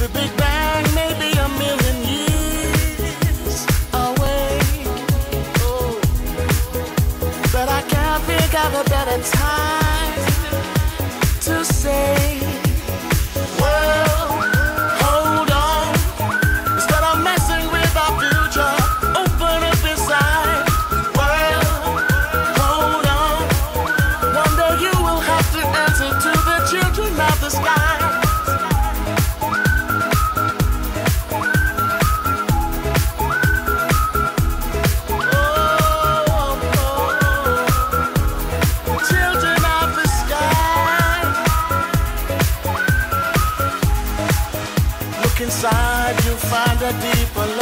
The Big Bang may be a million years away. Oh, but I can't think of a better time to say, well, hold on. Instead of messing with our future, open up inside. Well, hold on. One day you will have to answer to the children of the sky. Inside you find a deeper